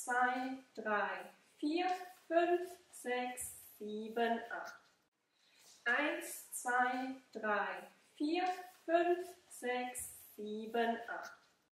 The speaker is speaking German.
2, 3, 4, 5, 6, 7, 8. 1, 2, 3, 4, 5, 6, 7, 8.